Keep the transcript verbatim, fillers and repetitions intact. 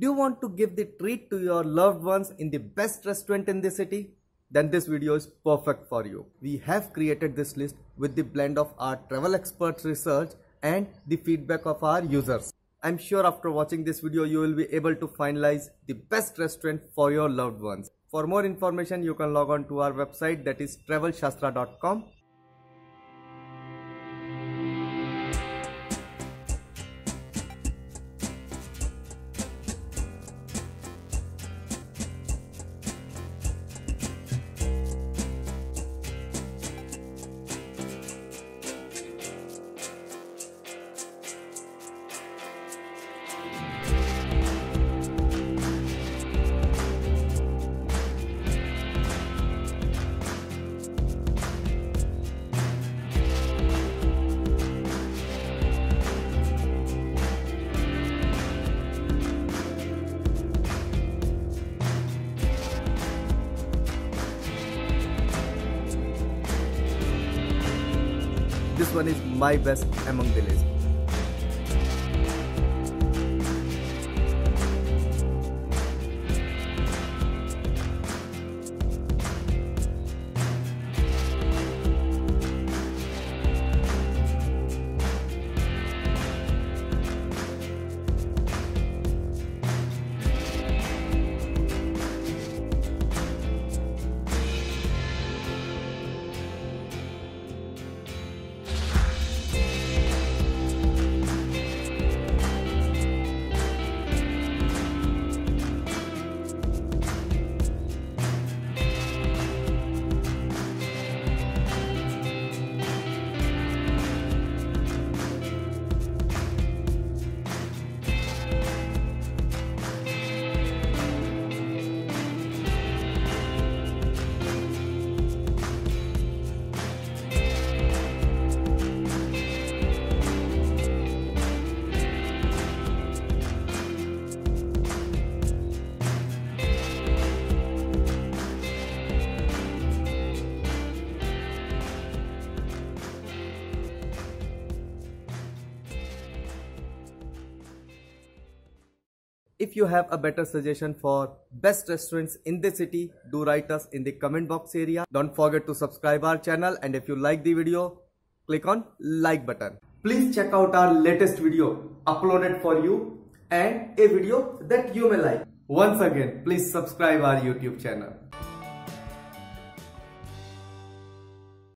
Do you want to give the treat to your loved ones in the best restaurant in the city? Then this video is perfect for you. We have created this list with the blend of our travel experts research and the feedback of our users. I'm sure after watching this video you will be able to finalize the best restaurant for your loved ones. For more information you can log on to our website, that is travel shastra dot com. This one is my best among the list. If you have a better suggestion for best restaurants in the city, do write us in the comment box area. Don't forget to subscribe our channel, and if you like the video, click on like button. Please check out our latest video uploaded for you and a video that you may like. Once again, please subscribe our YouTube channel.